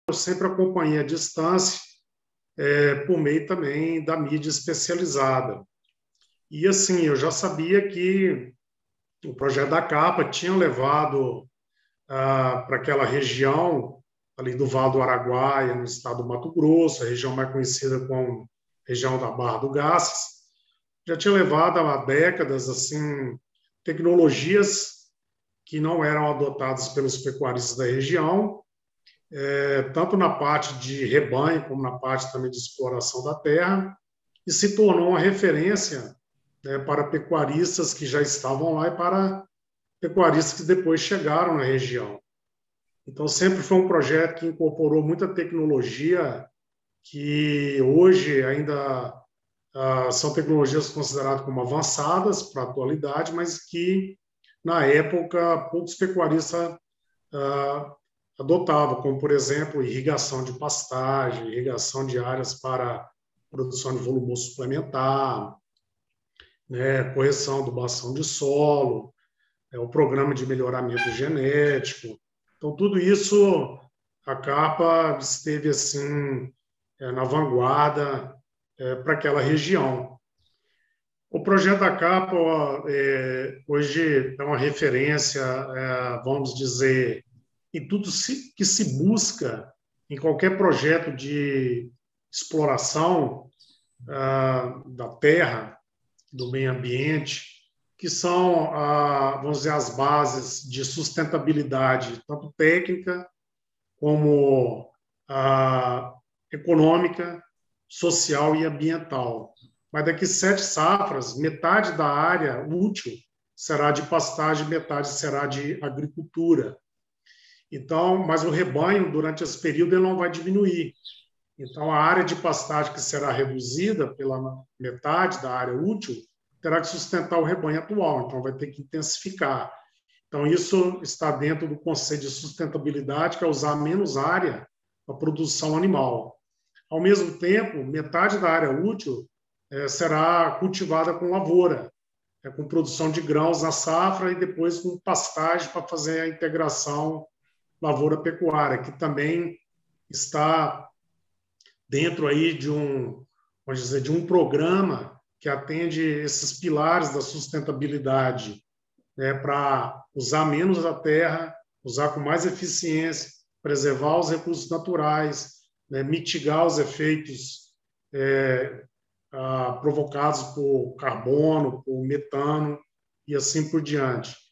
eu sempre acompanhei à distância, por meio também da mídia especializada. E assim, eu já sabia que o projeto da Capa tinha levado para aquela região ali do Vale do Araguaia, no estado do Mato Grosso, a região mais conhecida como região da Barra do Garças, já tinha levado há décadas assim tecnologias que não eram adotadas pelos pecuaristas da região, tanto na parte de rebanho como na parte também de exploração da terra, e se tornou uma referência, né, para pecuaristas que já estavam lá e para pecuaristas que depois chegaram na região. Então, sempre foi um projeto que incorporou muita tecnologia que hoje ainda são tecnologias consideradas como avançadas para a atualidade, mas que, na época, poucos pecuaristas adotavam, como, por exemplo, irrigação de pastagem, irrigação de áreas para produção de volume suplementar, né, correção do adubação de solo, o programa de melhoramento genético. Então, tudo isso, a Capa esteve assim na vanguarda para aquela região. O projeto da Capa hoje é uma referência, vamos dizer, em tudo que se busca em qualquer projeto de exploração da terra, do meio ambiente, que são, vamos dizer, as bases de sustentabilidade, tanto técnica como econômica, social e ambiental. Mas daqui 7 safras, metade da área útil será de pastagem, metade será de agricultura. Então, mas o rebanho, durante esse período, ele não vai diminuir. Então, a área de pastagem que será reduzida pela metade da área útil terá que sustentar o rebanho atual, então vai ter que intensificar. Então, isso está dentro do conceito de sustentabilidade, que é usar menos área para a produção animal. Ao mesmo tempo, metade da área útil será cultivada com lavoura, com produção de grãos na safra e depois com pastagem para fazer a integração lavoura-pecuária, que também está dentro aí de vamos dizer, de um programa que atende esses pilares da sustentabilidade, né, para usar menos a terra, usar com mais eficiência, preservar os recursos naturais, né, mitigar os efeitos provocados por carbono, por metano e assim por diante.